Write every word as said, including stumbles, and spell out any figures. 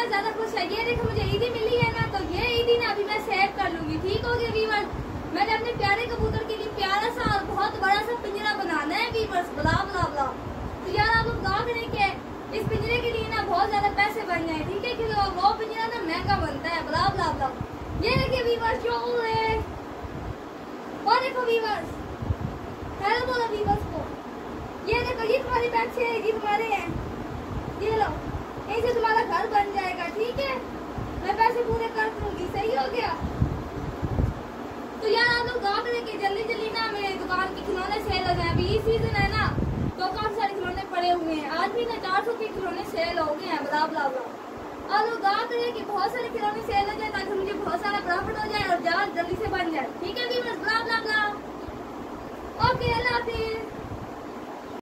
इतना ज्यादा खुश है। ये देखो मुझे ईदी मिली है ना, तो ये ईदी ना अभी मैं सेव कर लूंगी। ठीक हो गया वीवर्स, मैंने अपने प्यारे कबूतर के लिए प्यारा सा और बहुत बड़ा सा पिंजरा बनाना है वीवर्स। बला बला बला तो यार आप लोग दुआ करें कि इस पिंजरे के लिए ना बहुत ज्यादा पैसे बन जाए। ठीक है, क्योंकि वो पिंजरा ना महंगा बनता है। बला बला बला ये देखिए वीवर्स जो है, और देखो वीवर्स, हेलो बोलो वीवर्स को। ये देखो ये तुम्हारी पैसे है, ये तुम्हारे हैं, ये लो, ऐसे तुम्हारा घर बन जाएगा। ठीक है, मैं पैसे पूरे कर दूंगी। सही हो गया। तो यार आप लोग दुआ करें कि जल्दी जल्दी ना मेरे दुकान के खिलौने सेल हो जाए। अभी ये सीजन है ना, तो काफी सारे खिलौने पड़े हुए हैं। आज भी ना चार सौ के खिलौने सेल हो गए हैं। बला बला बला और लोग दुआ करें कि बहुत सारे खिलौने सेल हो जाए ताकि मुझे बहुत सारा प्रॉफिट हो जाए और जल्द जल्दी से बन जाए। ठीक है, बला बला बला। ओके, अल्लाह हाफिज।